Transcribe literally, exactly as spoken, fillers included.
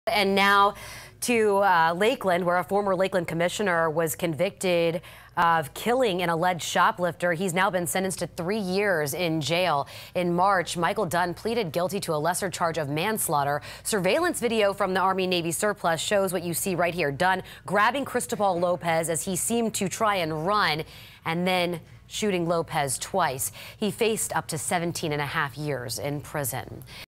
And now to uh, Lakeland, where a former Lakeland commissioner was convicted of killing an alleged shoplifter. He's now been sentenced to three years in jail. In March, Michael Dunn pleaded guilty to a lesser charge of manslaughter. Surveillance video from the Army-Navy surplus shows what you see right here. Dunn grabbing Cristobal Lopez as he seemed to try and run, and then shooting Lopez twice. He faced up to seventeen and a half years in prison.